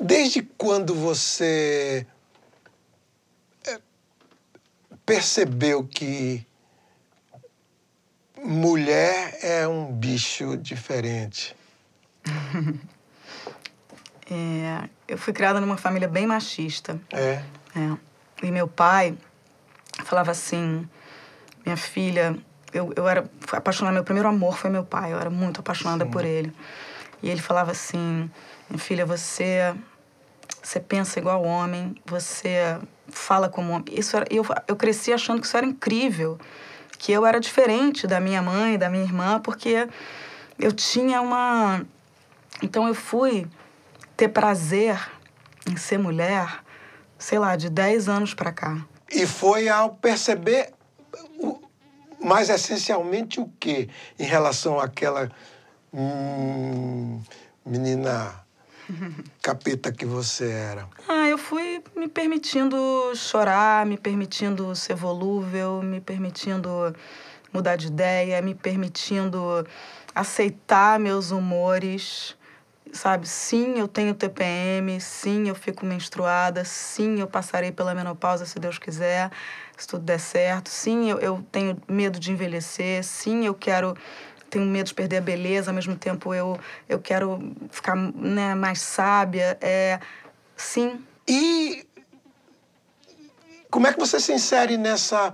Desde quando você percebeu que mulher é um bicho diferente? Eu fui criada numa família bem machista. É? E meu pai falava assim, minha filha, eu era apaixonada, meu primeiro amor foi meu pai, eu era muito apaixonada por ele. E ele falava assim, minha filha, você pensa igual homem, você fala como homem. Eu cresci achando que isso era incrível, que eu era diferente da minha mãe, da minha irmã, porque eu tinha uma... Então eu fui ter prazer em ser mulher, sei lá, de 10 anos pra cá. E foi ao perceber, mais essencialmente, o quê? Em relação àquela menina capeta que você era? Eu fui me permitindo chorar, me permitindo ser volúvel, me permitindo mudar de ideia, me permitindo aceitar meus humores, sabe? Sim, eu tenho TPM, sim, eu fico menstruada, sim, eu passarei pela menopausa se Deus quiser, se tudo der certo, sim, eu tenho medo de envelhecer, sim, tenho medo de perder a beleza, ao mesmo tempo eu quero ficar, né, mais sábia, sim. E como é que você se insere nessa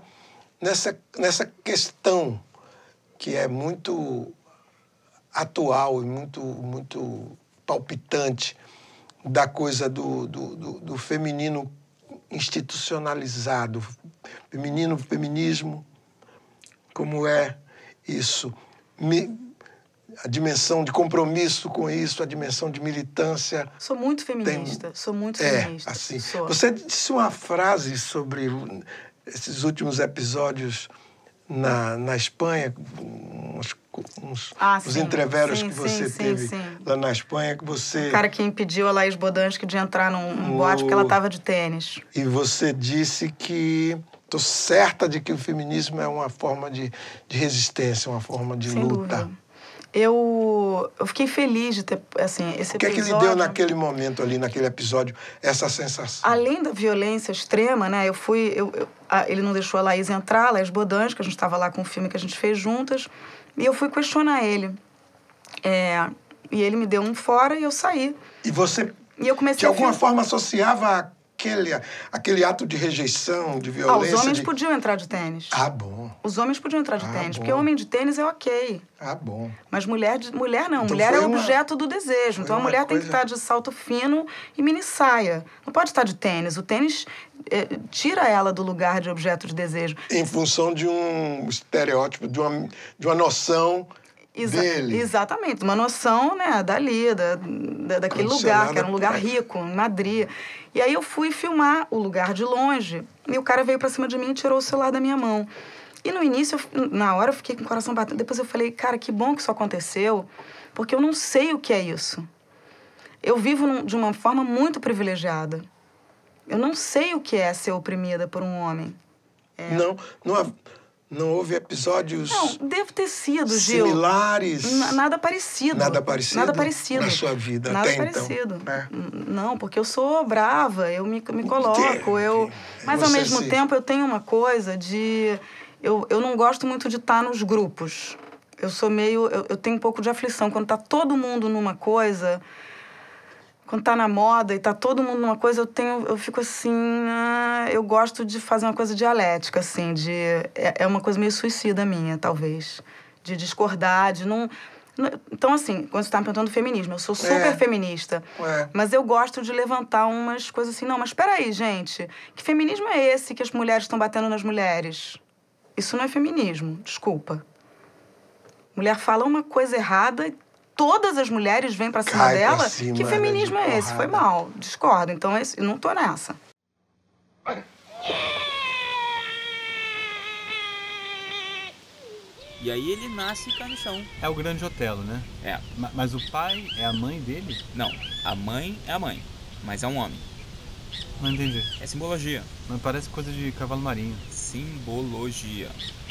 questão que é muito atual e muito palpitante da coisa do feminino institucionalizado, feminismo, como é isso? A dimensão de compromisso com isso, a dimensão de militância. Sou muito feminista, sou muito feminista. Assim. Sou. Você disse uma frase sobre esses últimos episódios na Espanha, os entreveros que você teve lá na Espanha, que você... O cara que impediu a Laís Bodansky de entrar num boate porque ela estava de tênis. E você disse que... Estou certa de que o feminismo é uma forma de resistência, uma forma de luta. Dúvida. Eu fiquei feliz de ter, assim, esse episódio... O que é que lhe deu naquele momento ali, naquele episódio, essa sensação? Além da violência extrema, né, ele não deixou a Laís entrar, a Laís Bodansky, a gente estava lá com o filme que a gente fez juntas, e eu fui questionar ele. E ele me deu um fora e eu saí. E você, e eu comecei de alguma forma, associava aquele ato de rejeição, de violência... os homens podiam entrar de tênis. Bom. Os homens podiam entrar de tênis, porque homem de tênis é ok. Bom. Mas mulher não. Então mulher é objeto do desejo. Então a mulher tem que estar de salto fino e mini saia. Não pode estar de tênis. O tênis tira ela do lugar de objeto de desejo. Em função de um estereótipo, de uma noção... dele. Exatamente, uma noção, né, daquele lugar, que era um lugar rico, em Madrid. E aí eu fui filmar o lugar de longe, e o cara veio pra cima de mim e tirou o celular da minha mão. E no início, na hora, eu fiquei com o coração batendo. Depois eu falei, cara, que bom que isso aconteceu, porque eu não sei o que é isso. Eu vivo de uma forma muito privilegiada. Eu não sei o que é ser oprimida por um homem. Não houve episódios... Não, deve ter sido, Gil. Similares? Nada parecido. Nada parecido? Nada parecido. Na sua vida, nada até parecido. então? Não, porque eu sou brava, eu me coloco, Mas, ao mesmo tempo, eu tenho uma coisa de... Eu não gosto muito de estar nos grupos. Eu sou meio... Eu tenho um pouco de aflição. Quando tá todo mundo numa coisa... Quando tá na moda e tá todo mundo numa coisa, eu fico assim... eu gosto de fazer uma coisa dialética, assim, é uma coisa meio suicida minha, talvez. De discordar, de não... Então, assim, quando você tá me perguntando do feminismo, eu sou super feminista. Mas eu gosto de levantar umas coisas assim... Não, mas peraí, gente. Que feminismo é esse que as mulheres estão batendo nas mulheres? Isso não é feminismo, desculpa. Mulher fala uma coisa errada... Todas as mulheres vêm pra cima dela. Que feminismo é esse? Foi mal. Discordo. Então, eu não tô nessa. E aí ele nasce e cai no chão. É o grande Otelo, né? É. Mas o pai é a mãe dele? Não. A mãe é a mãe. Mas é um homem. Não entendi. É simbologia. Mas parece coisa de cavalo marinho. Simbologia.